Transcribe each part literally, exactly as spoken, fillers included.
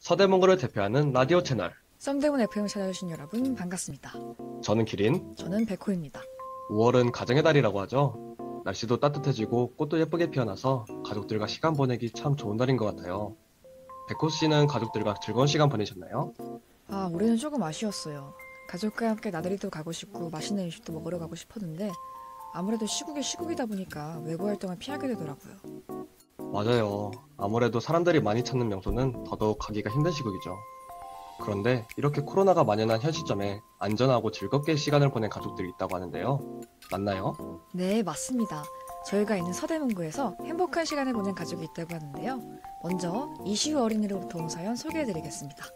서대문구를 대표하는 라디오 채널. 썸대문 에프엠을 찾아주신 여러분 반갑습니다. 저는 기린. 저는 백호입니다. 오월은 가정의 달이라고 하죠. 날씨도 따뜻해지고 꽃도 예쁘게 피어나서 가족들과 시간 보내기 참 좋은 달인 것 같아요. 백호 씨는 가족들과 즐거운 시간 보내셨나요? 아, 올해는 조금 아쉬웠어요. 가족과 함께 나들이도 가고 싶고 맛있는 음식도 먹으러 가고 싶었는데 아무래도 시국이 시국이다 보니까 외부 활동을 피하게 되더라고요. 맞아요. 아무래도 사람들이 많이 찾는 명소는 더더욱 가기가 힘든 시국이죠. 그런데 이렇게 코로나가 만연한 현 시점에 안전하고 즐겁게 시간을 보낸 가족들이 있다고 하는데요. 맞나요? 네, 맞습니다. 저희가 있는 서대문구에서 행복한 시간을 보낸 가족이 있다고 하는데요. 먼저 이시우 어린이로부터 온 사연 소개해드리겠습니다.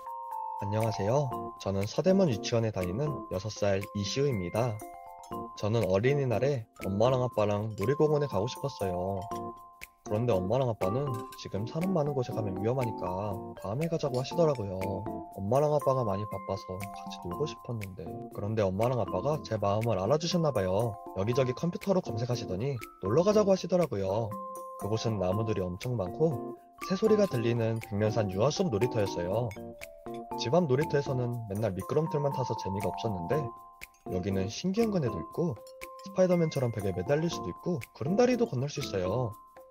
안녕하세요. 저는 서대문 유치원에 다니는 여섯 살 이시우입니다. 저는 어린이날에 엄마랑 아빠랑 놀이공원에 가고 싶었어요. 그런데 엄마랑 아빠는 지금 사람 많은 곳에 가면 위험하니까 다음에 가자고 하시더라고요. 엄마랑 아빠가 많이 바빠서 같이 놀고 싶었는데, 그런데 엄마랑 아빠가 제 마음을 알아주셨나봐요. 여기저기 컴퓨터로 검색하시더니 놀러 가자고 하시더라고요. 그곳은 나무들이 엄청 많고 새소리가 들리는 백년산 유아숲 놀이터였어요. 집 앞 놀이터에서는 맨날 미끄럼틀만 타서 재미가 없었는데, 여기는 신기한 그네도 있고 스파이더맨처럼 벽에 매달릴 수도 있고 구름다리도 건널 수 있어요.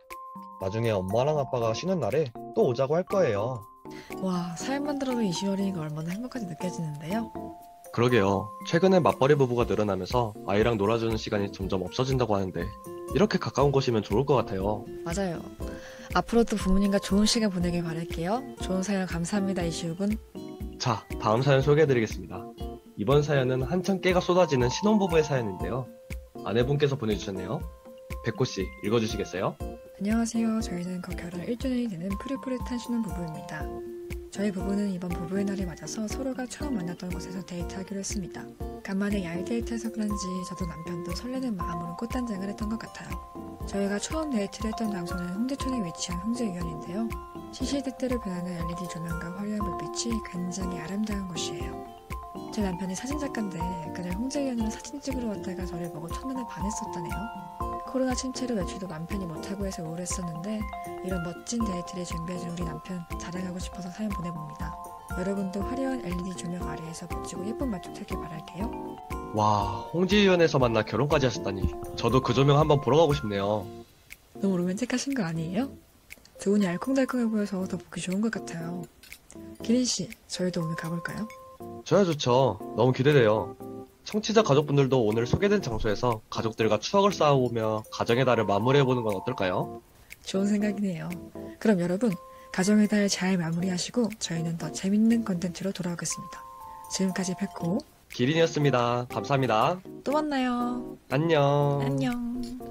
나중에 엄마랑 아빠가 쉬는 날에 또 오자고 할 거예요. 와, 사연만 들어도 이시우 어린이가 얼마나 행복한지 느껴지는데요. 그러게요. 최근에 맞벌이 부부가 늘어나면서 아이랑 놀아주는 시간이 점점 없어진다고 하는데 이렇게 가까운 곳이면 좋을 것 같아요. 맞아요. 앞으로도 부모님과 좋은 시간 보내길 바랄게요. 좋은 사연 감사합니다, 이시우군. 자, 다음 사연 소개해드리겠습니다. 이번 사연은 한창 깨가 쏟아지는 신혼부부의 사연인데요. 아내분께서 보내주셨네요. 백호씨, 읽어주시겠어요? 안녕하세요. 저희는 곧 결혼 일 주년이 되는 푸릇푸릇한 신혼부부입니다. 저희 부부는 이번 부부의 날을 맞아서 서로가 처음 만났던 곳에서 데이트하기로 했습니다. 간만에 야외 데이트해서 그런지 저도 남편도 설레는 마음으로 꽃단장을 했던 것 같아요. 저희가 처음 데이트를 했던 장소는 홍대촌에 위치한 홍제유연인데요. 시시때때로 변하는 엘이디 조명과 화려한 불빛이 굉장히 아름다운 곳이에요. 제 남편이 사진작가인데 그날 홍제유연으로 사진 찍으러 왔다가 저를 보고 첫눈에 반했었다네요. 코로나 침체로 외출도 맘 편히 못하고 해서 우울했었는데 이런 멋진 데이트를 준비해준 우리 남편 자랑하고 싶어서 사연 보내봅니다. 여러분도 화려한 엘이디 조명 아래에서 멋지고 예쁜 만족 되길 바랄게요. 와, 홍지위원에서 만나 결혼까지 하셨다니 저도 그 조명 한번 보러 가고 싶네요. 너무 로맨틱하신 거 아니에요? 두 분이 알콩달콩해 보여서 더 보기 좋은 것 같아요. 기린씨, 저희도 오늘 가볼까요? 저야 좋죠. 너무 기대돼요. 청취자 가족분들도 오늘 소개된 장소에서 가족들과 추억을 쌓아오며 가정의 달을 마무리해보는 건 어떨까요? 좋은 생각이네요. 그럼 여러분, 가정의 달 잘 마무리하시고 저희는 더 재밌는 컨텐츠로 돌아오겠습니다. 지금까지 백호 기린이었습니다. 감사합니다. 또 만나요. 안녕. 안녕.